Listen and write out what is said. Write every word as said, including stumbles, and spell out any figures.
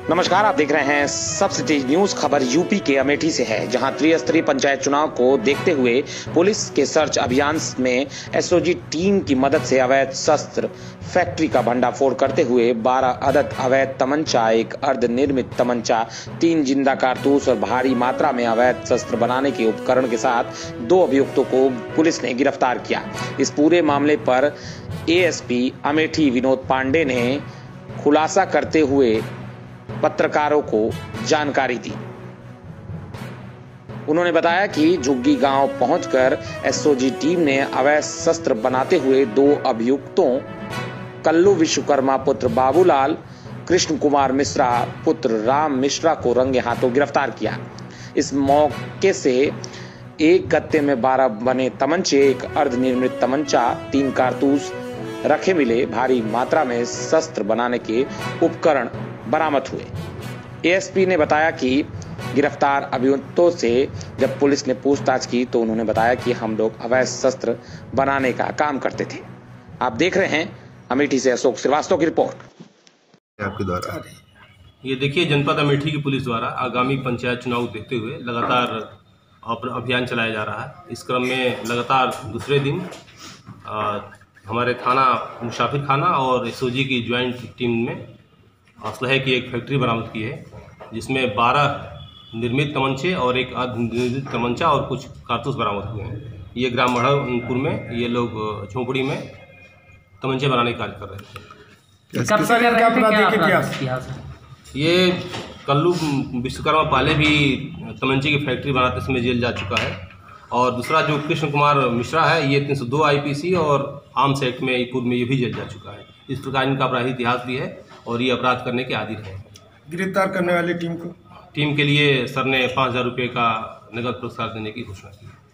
नमस्कार, आप देख रहे हैं सबसे तेज न्यूज। खबर यूपी के अमेठी से है, जहां त्रिस्तरीय पंचायत चुनाव को देखते हुए पुलिस के सर्च अभियान में एसओजी टीम की मदद से अवैध शस्त्र फैक्ट्री का भंडाफोड़ करते हुए बारह अदद अवैध तमंचा, एक अर्धनिर्मित तमंचा, तीन जिंदा कारतूस और भारी मात्रा में अवैध शस्त्र बनाने के उपकरण के साथ दो अभियुक्तों को पुलिस ने गिरफ्तार किया। इस पूरे मामले पर एएसपी अमेठी विनोद पांडे ने खुलासा करते हुए पत्रकारों को जानकारी दी। उन्होंने बताया कि झुग्गी गांव पहुंचकर एसओजी टीम ने अवैध शस्त्र बनाते हुए दो अभियुक्तों कल्लू विश्वकर्मा पुत्र बाबूलाल, कृष्ण कुमार मिश्रा पुत्र राम मिश्रा को रंगे हाथों गिरफ्तार किया। इस मौके से एक गत्ते में बारह बने तमंचे, एक अर्धनिर्मित तमंचा, तीन कारतूस रखे मिले, भारी मात्रा में शस्त्र बनाने के उपकरण बरामद हुए। एएसपी ने बताया कि गिरफ्तार अभियुक्तों से जब पुलिस ने पूछताछ की तो उन्होंने बताया कि हम लोग अवैध शस्त्र बनाने का काम करते थे। आप देख रहे हैं अमेठी से अशोक श्रीवास्तव की रिपोर्ट। आपके द्वारा ये देखिए, जनपद अमेठी की पुलिस द्वारा आगामी पंचायत चुनाव को देखते हुए लगातार अभियान चलाया जा रहा है। इस क्रम में लगातार दूसरे दिन आ, हमारे थाना मुसाफिर खाना और एसओजी की ज्वाइंट टीम में असलहे की एक फैक्ट्री बरामद की है, जिसमें बारह निर्मित तमंचे और एक अर्धनिर्मित तमंचा और कुछ कारतूस बरामद हुए हैं। ये ग्राम मढ़पुर में ये लोग झोपड़ी में तमंचे बनाने का कार्य कर रहे थे। कब से क्या आपराधिक इतिहास? ये कल्लू विश्वकर्मा पहले भी तमंचे की फैक्ट्री बनाते समय जेल जा चुका है, और दूसरा जो कृष्ण कुमार मिश्रा है ये तीन सौ दो आईपीसी और आर्म्स एक्ट में पूर्व में ये भी जेल जा चुका है। इस प्रकार इनका अपराधी इतिहास भी है और ये अपराध करने के आदी रहे। गिरफ्तार करने वाली टीम को टीम के लिए सर ने पाँच हजार रुपये का नगद पुरस्कार देने की घोषणा की।